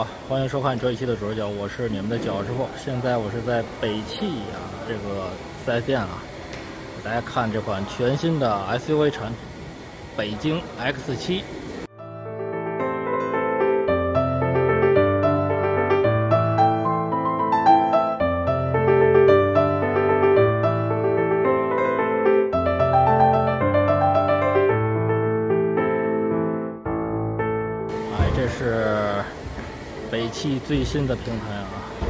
好，欢迎收看这一期的主视角，我是你们的脚师傅。现在我是在北汽这个4S店给大家看这款全新的 SUV 产品北京 X7。这是北汽最新的平台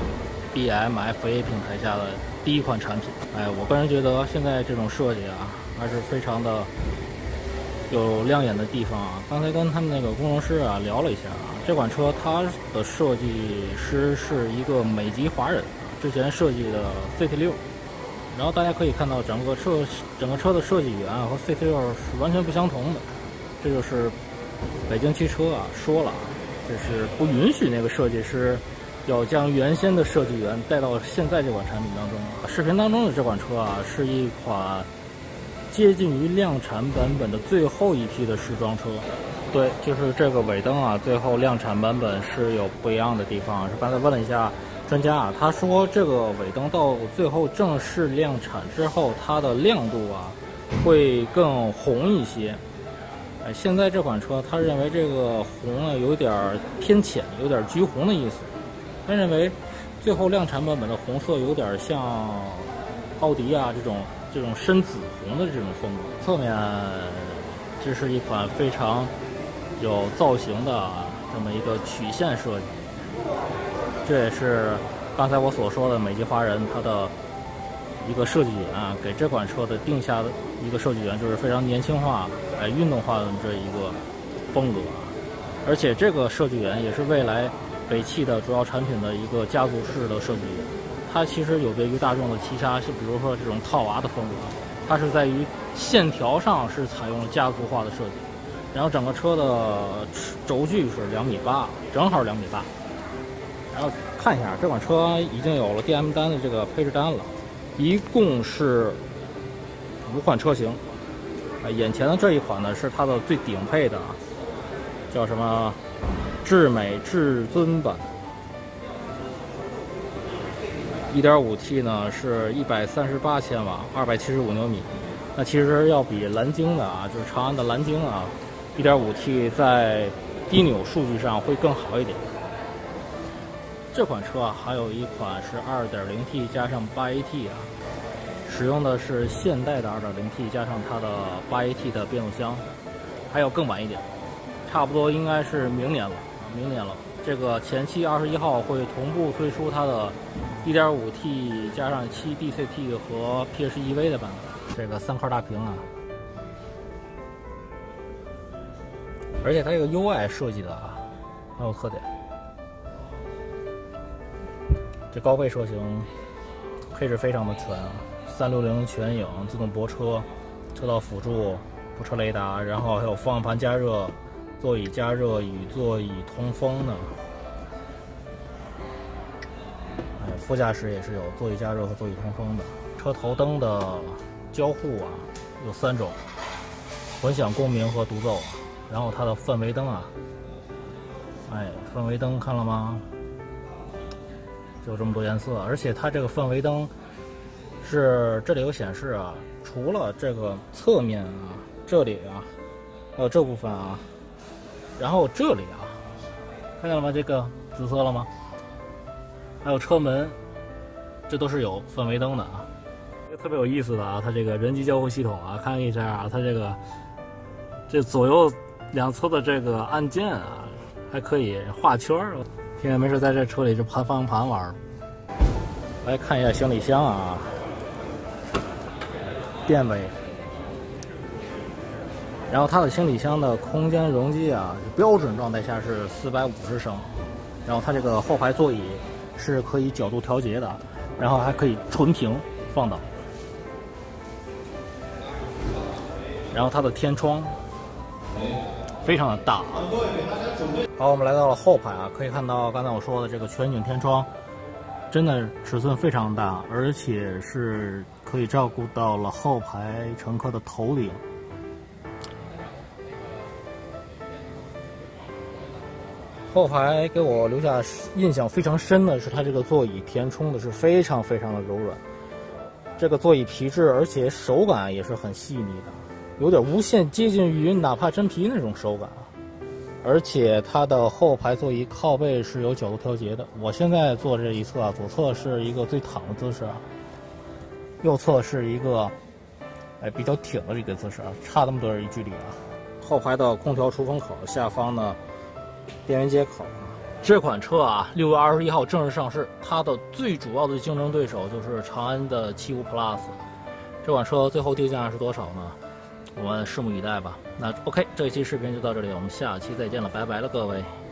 BMFA 平台下的第一款产品。我个人觉得现在这种设计还是非常的有亮眼的地方刚才跟他们那个工程师聊了一下这款车它的设计师是一个美籍华人之前设计的 CT6，然后大家可以看到整个车的设计语言和 CT6是完全不相同的，这就是北京汽车说了，这是不允许那个设计师要将原先的设计语言带到现在这款产品当中。视频当中的这款车是一款接近于量产版本的最后一批的时装车。对，就是这个尾灯最后量产版本是有不一样的地方。是刚才问了一下专家他说这个尾灯到最后正式量产之后，它的亮度会更红一些。现在这款车他认为这个红有点偏浅，有点橘红的意思。他认为最后量产版本的红色有点像奥迪这种深紫红的这种风格。侧面这是一款非常有造型的这么一个曲线设计，这也是刚才我所说的美籍华人他的一个设计语言给这款车的定下的一个设计语言就是非常年轻化、运动化的这一个风格而且这个设计语言也是未来北汽的主要产品的一个家族式的设计语言。它其实有别于大众的七杀，是比如说这种套娃的风格，它是在于线条上是采用了家族化的设计，然后整个车的轴距是2.8米，正好2.8米。然后看一下这款车已经有了 DM 单的这个配置单了，一共是5款车型。眼前的这一款呢是它的最顶配的叫什么智美至尊版， 1.5T 呢是138千瓦，275牛米。那其实要比蓝鲸的就是长安的蓝鲸1.5T 在低扭数据上会更好一点。这款车还有一款是 2.0T 加上 8AT 使用的是现代的 2.0T 加上它的 8AT 的变速箱，还有更晚一点，差不多应该是明年了。这个前期21号会同步推出它的 1.5T 加上7DCT 和 PHEV 的版本。这个3块大屏而且它这个 UI 设计的很有特点。这高配车型配置非常的全360全影、自动泊车、车道辅助、泊车雷达，然后还有方向盘加热、座椅加热与座椅通风的。副驾驶也是有座椅加热和座椅通风的。车头灯的交互有3种，混响共鸣和独奏。然后它的氛围灯氛围灯看了吗？就这么多颜色，而且它这个氛围灯是这里有显示除了这个侧面这里还有这部分然后这里看见了吗？这个紫色了吗？还有车门，这都是有氛围灯的特别有意思的它这个人机交互系统看一下它这左右两侧的这个按键还可以画圈天天没事在这车里就盘方向盘玩。来看一下行李箱电尾，然后它的行李箱的空间容积标准状态下是450升，然后它这个后排座椅是可以角度调节的，然后还可以纯平放倒。然后它的天窗非常的大好，我们来到了后排可以看到刚才我说的这个全景天窗真的尺寸非常大，而且是可以照顾到了后排乘客的头顶。 后排给我留下印象非常深的是，它这个座椅填充的是非常非常的柔软，这个座椅皮质，而且手感也是很细腻的，有点无限接近于哪怕真皮那种手感。而且它的后排座椅靠背是有角度调节的，我现在坐这一侧啊，左侧是一个最躺的姿势啊，右侧是一个比较挺的这个姿势啊，差那么多一距离啊。后排的空调出风口下方呢，电源接口。这款车啊，6月21号正式上市。它的最主要的竞争对手就是长安的75 Plus。这款车最后定价是多少呢？我们拭目以待吧。那 OK， 这一期视频就到这里，我们下期再见了，拜拜了各位。